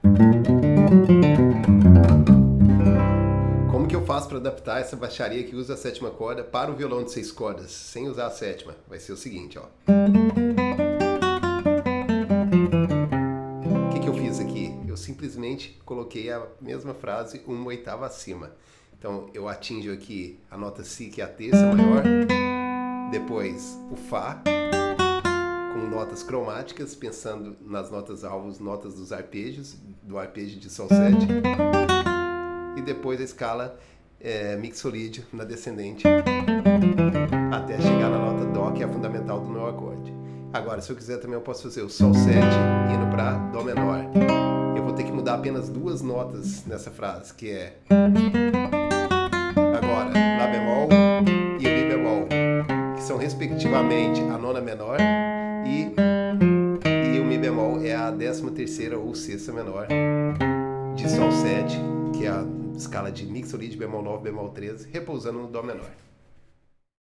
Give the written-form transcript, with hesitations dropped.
Como que eu faço para adaptar essa baixaria que usa a sétima corda para o violão de 6 cordas, sem usar a sétima? Vai ser o seguinte, ó. O que que eu fiz aqui? Eu simplesmente coloquei a mesma frase uma oitava acima. Então eu atinjo aqui a nota Si, que é a terça maior, depois o Fá, com notas cromáticas, pensando nas notas alvos, notas dos arpejos, do arpejo de Sol 7, e depois a escala mixolídio na descendente, até chegar na nota Dó, que é a fundamental do meu acorde. Agora, se eu quiser também eu posso fazer o Sol 7 indo para Dó menor. Eu vou ter que mudar apenas duas notas nessa frase, que é agora Lá bemol e Mi bemol, que são respectivamente a nona menor e o Mi bemol é a 13ª ou sexta menor de Sol 7, que é a escala de mixolídio bemol 9, bemol 13, repousando no Dó menor.